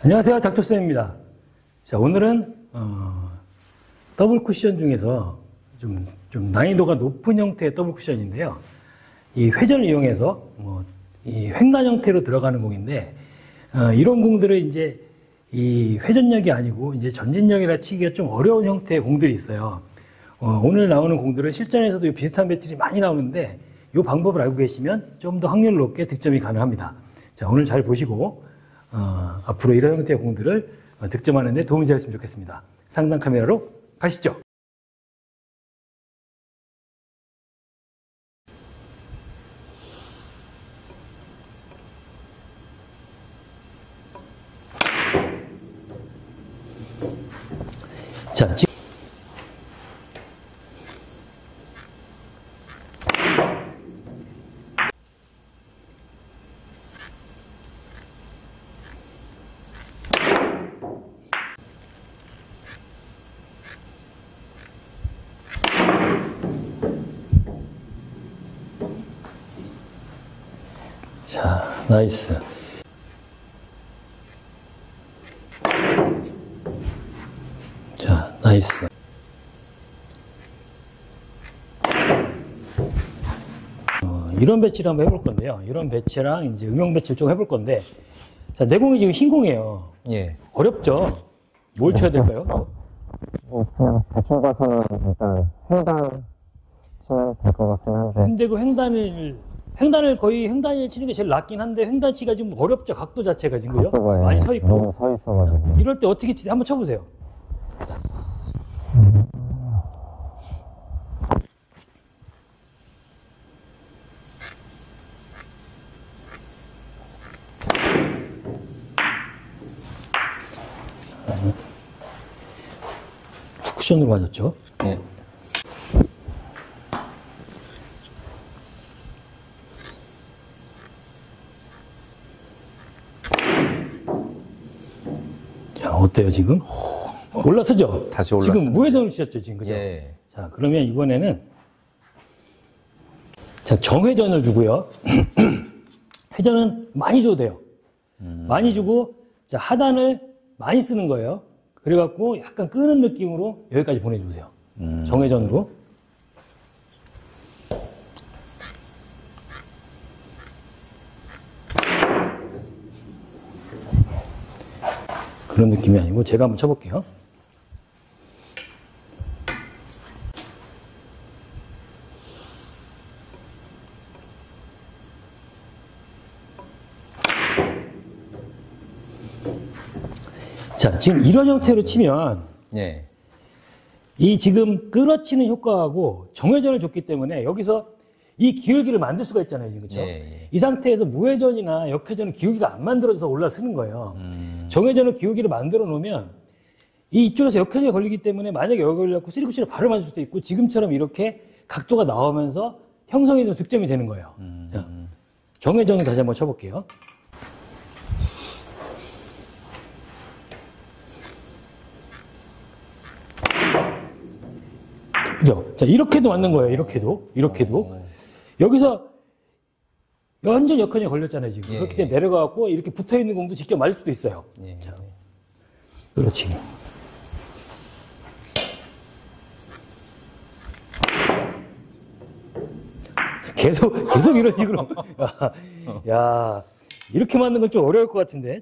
안녕하세요. 닥터쌤입니다. 자, 오늘은 더블 쿠션 중에서 좀 난이도가 높은 형태의 더블 쿠션인데요. 이 회전을 이용해서 이 횡단 형태로 들어가는 공인데, 이런 공들을 이제 이 회전력이 아니고 이제 전진력이라 치기가 좀 어려운 형태의 공들이 있어요. 오늘 나오는 공들은 실전에서도 비슷한 배틀이 많이 나오는데, 이 방법을 알고 계시면 좀 더 확률 높게 득점이 가능합니다. 자, 오늘 잘 보시고 앞으로 이런 형태의 공들을 득점하는 데 도움이 되었으면 좋겠습니다. 상단 카메라로 가시죠. 자, 지금 자, 나이스. 자, 나이스. 이런 배치를 한번 해볼 건데요. 이런 배치랑 이제 응용 배치를 좀 해볼 건데, 자, 내 공이 지금 흰 공이에요. 예. 어렵죠? 뭘 쳐야 될까요? 그냥 대충 봐서는 일단 횡단 치면 될 것 같긴 한데. 근데 그 횡단을 거의 횡단을 치는 게 제일 낫긴 한데, 횡단치가 좀 어렵죠. 각도 자체가 지금, 그죠? 각도가, 예, 많이 서 있고. 너무 서 있어가지고. 이럴 때 어떻게 치지? 한번 쳐보세요. 쿠션으로 맞았죠? 예. 자, 어때요, 지금? 올라서죠? 다시 올랐습니다. 지금 무회전으로 치셨죠, 지금, 그죠? 예. 자, 그러면 이번에는, 자, 정회전을 주고요. 회전은 많이 줘도 돼요. 많이 주고, 자, 하단을 많이 쓰는 거예요. 그래갖고 약간 끄는 느낌으로 여기까지 보내주세요. 정회전으로. 그런 느낌이 아니고 제가 한번 쳐볼게요. 자, 지금 이런 형태로 치면 예. 이 지금 끌어치는 효과하고 정회전을 줬기 때문에 여기서 이 기울기를 만들 수가 있잖아요, 지금, 그렇죠? 예, 예. 이 상태에서 무회전이나 역회전은 기울기가 안 만들어져서 올라서는 거예요. 정회전은 기울기를 만들어 놓으면 이쪽에서 역회전이 걸리기 때문에 만약에 여기 걸려갖고 쓰리쿠션을 바로 맞을 수도 있고 지금처럼 이렇게 각도가 나오면서 형성이 되면 득점이 되는 거예요. 자, 정회전을 다시 한번 쳐볼게요. 그죠? 자, 이렇게도 맞는 거예요. 이렇게도. 여기서 완전 역전이 걸렸잖아요, 지금. 예, 그렇기 때문에 내려가갖고 이렇게 붙어 있는 공도 직접 맞을 수도 있어요. 예. 자, 그렇지. 계속 이런 식으로. 야, 이렇게 맞는 건 좀 어려울 것 같은데.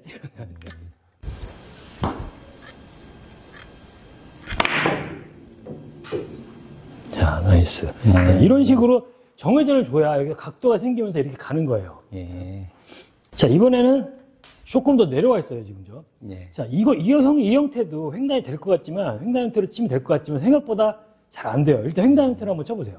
자, 나이스. 자, 이런 식으로 정회전을 줘야 여기 각도가 생기면서 이렇게 가는 거예요. 예. 자, 이번에는 조금 더 내려와 있어요, 지금요. 예. 자, 이 형태도 횡단이 될 것 같지만, 횡단 형태로 치면 될 것 같지만, 생각보다 잘 안 돼요. 일단 횡단 형태로 한번 쳐보세요.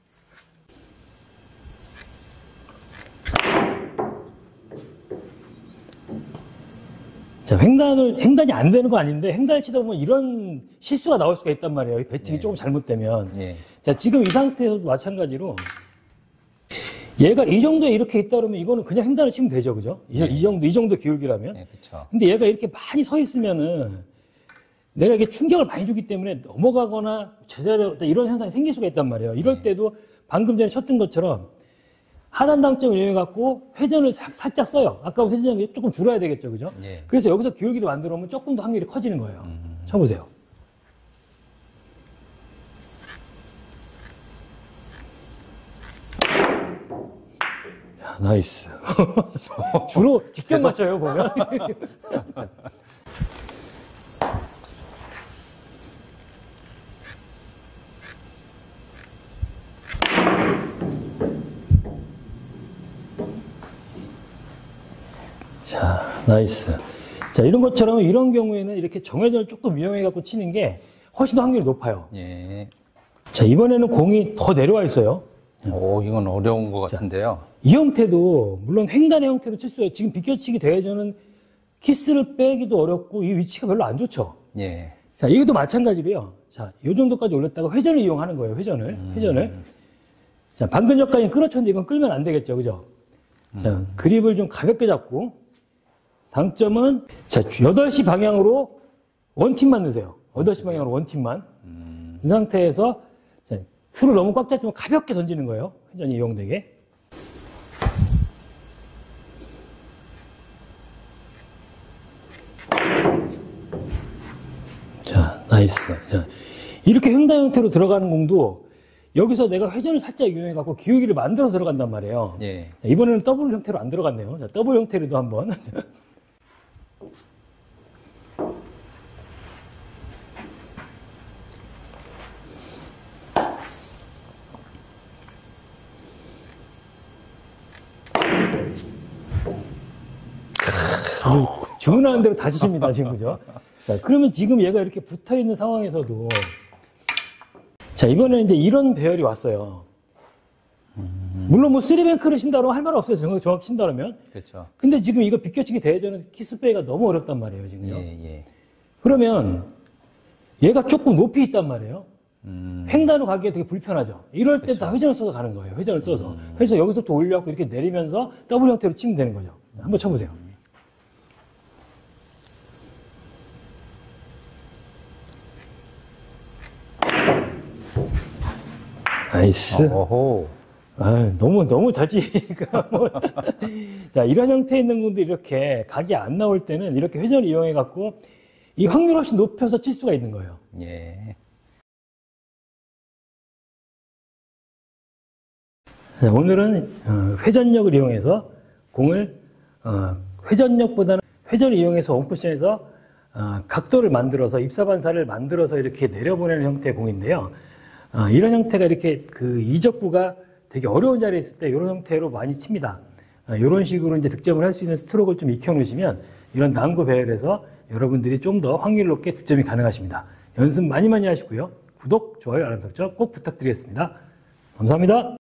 자, 횡단이 안 되는 거 아닌데, 횡단을 치다 보면 이런 실수가 나올 수가 있단 말이에요. 이 배팅이 조금 잘못되면. 예. 자, 지금 이 상태에서도 마찬가지로, 얘가 이 정도에 이렇게 있다 그러면 이거는 그냥 횡단을 치면 되죠, 그죠? 이 정도 기울기라면. 예, 그쵸. 근데 얘가 이렇게 많이 서 있으면은, 내가 이게 충격을 많이 주기 때문에 넘어가거나 제자리에 이런 현상이 생길 수가 있단 말이에요. 이럴 때도 방금 전에 쳤던 것처럼 하단 당점을 이용해갖고 회전을 살짝 써요. 아까부터 회전력이 조금 줄어야 되겠죠. 그죠? 예. 그래서 여기서 기울기를 만들어 놓으면 조금 더 확률이 커지는 거예요. 쳐보세요. 야, 나이스. 주로 직접 맞춰요, 보면. 자, 나이스. 자, 이런 것처럼 이런 경우에는 이렇게 정회전을 조금 이용해갖고 치는 게 훨씬 더 확률이 높아요. 예. 자, 이번에는 공이 더 내려와 있어요. 오, 이건 어려운 것 같은데요. 이 형태도, 물론 횡단의 형태로 칠 수 있어요. 지금 비껴치기 대회전은 키스를 빼기도 어렵고 이 위치가 별로 안 좋죠. 예. 자, 이것도 마찬가지로요. 자, 이 정도까지 올렸다가 회전을 이용하는 거예요. 회전을. 자, 방금 전까지 끌어쳤는데 이건 끌면 안 되겠죠. 그죠? 자, 그립을 좀 가볍게 잡고, 당점은, 자, 8시 방향으로 원팀만 넣으세요. 8시 방향으로 원팀만. 이 상태에서, 자, 큐를 너무 꽉 잡지만 가볍게 던지는 거예요. 회전이 이용되게. 자, 나이스. 자, 이렇게 횡단 형태로 들어가는 공도 여기서 내가 회전을 살짝 이용해갖고 기울기를 만들어서 들어간단 말이에요. 예. 자, 이번에는 더블 형태로 안 들어갔네요. 자, 더블 형태로도 한번. 주문하는 대로 다 치십니다, 지금, 그죠? 자, 그러면 지금 얘가 이렇게 붙어 있는 상황에서도, 자, 이번에 이제 이런 배열이 왔어요. 물론 뭐 쓰리뱅크를 신다고 할 말 없어요. 정확히 신다 그러면. 그렇죠. 근데 지금 이거 비껴치기 대회전은 키스페이가 너무 어렵단 말이에요, 지금요. 예, 예. 그러면 얘가 조금 높이 있단 말이에요. 횡단으로 가기에 되게 불편하죠. 이럴 때 다 회전을 써서 가는 거예요. 회전을 써서. 그래서 여기서부터 올려갖고 이렇게 내리면서 더블 형태로 치면 되는 거죠. 한번 쳐보세요. 나이스. 오호. 아, 너무 잘 치니까. 뭐. 자, 이런 형태에 있는 분들이 이렇게 각이 안 나올 때는 이렇게 회전을 이용해갖고 이 확률 훨씬 높여서 칠 수가 있는 거예요. 예. 자, 오늘은 회전력을 이용해서 공을 회전력보다는 회전을 이용해서 원쿠션에서 각도를 만들어서 입사반사를 만들어서 이렇게 내려보내는 형태의 공인데요. 이런 형태가 이렇게 그 이적구가 되게 어려운 자리에 있을 때 이런 형태로 많이 칩니다. 이런 식으로 이제 득점을 할 수 있는 스트로크를 좀 익혀 놓으시면 이런 난구 배열에서 여러분들이 좀 더 확률 높게 득점이 가능하십니다. 연습 많이 하시고요. 구독, 좋아요, 알람 설정 꼭 부탁드리겠습니다. 감사합니다.